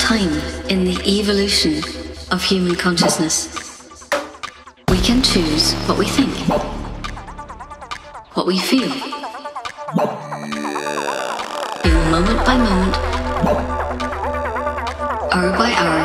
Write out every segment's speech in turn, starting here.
time in the evolution of human consciousness, we can choose what we think, what we feel, in moment by moment, hour by hour,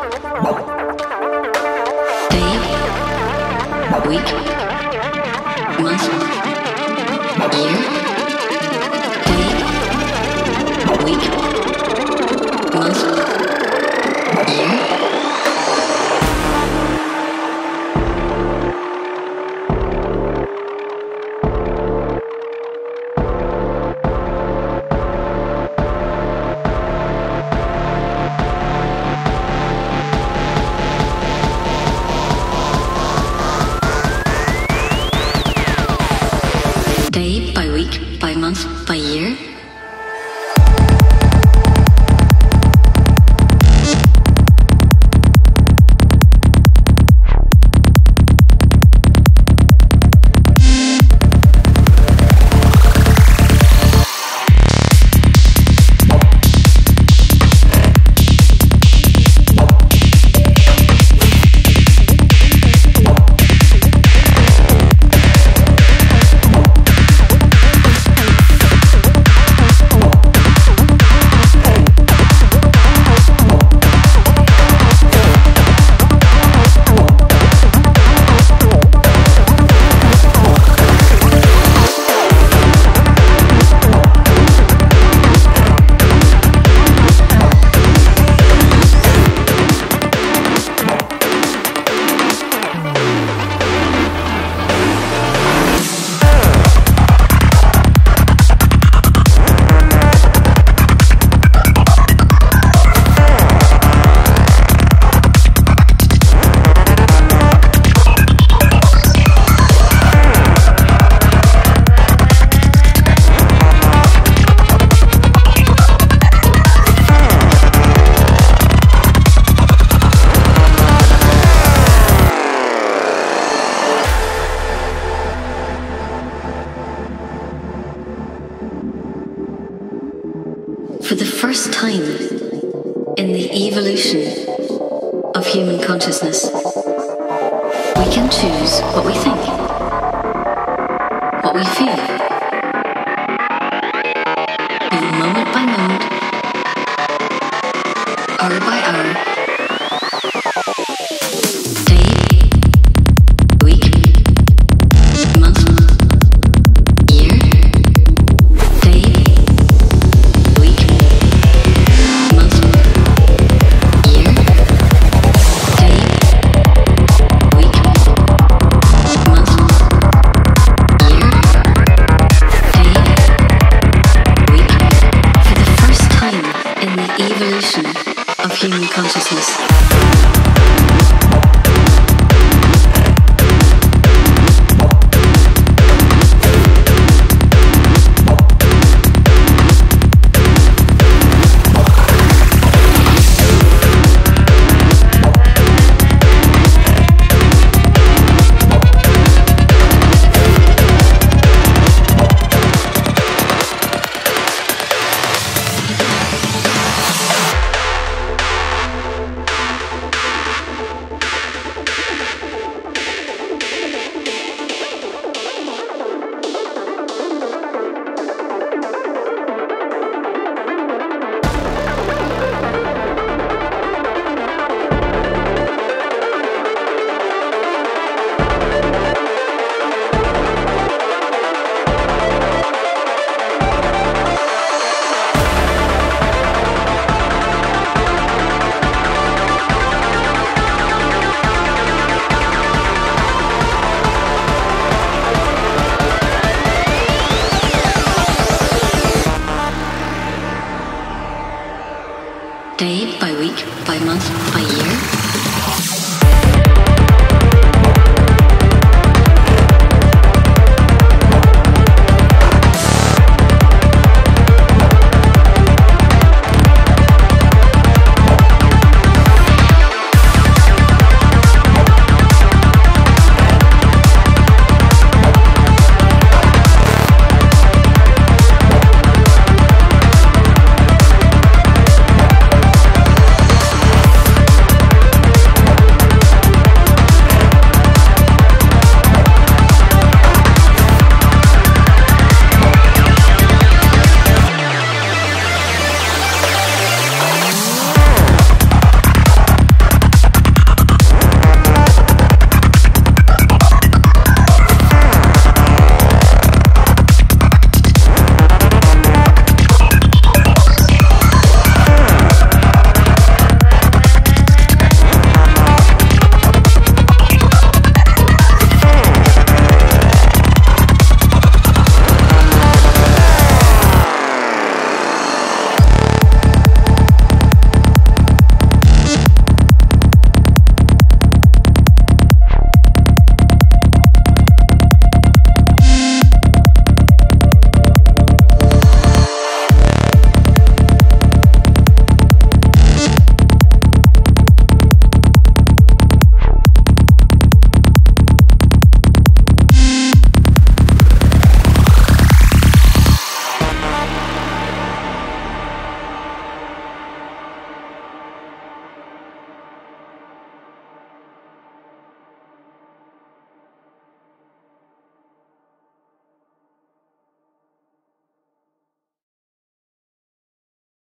day, week, month, year, day, week, month, year. Day by week, by month, by year. For the first time in the evolution of human consciousness, we can choose what we think, what we feel, in moment by moment, hour by hour, day, week, month, year, day, week, month, year, day, week, month, year, day, week, for the first time in the evolution of human consciousness. Day by week, by month, by year.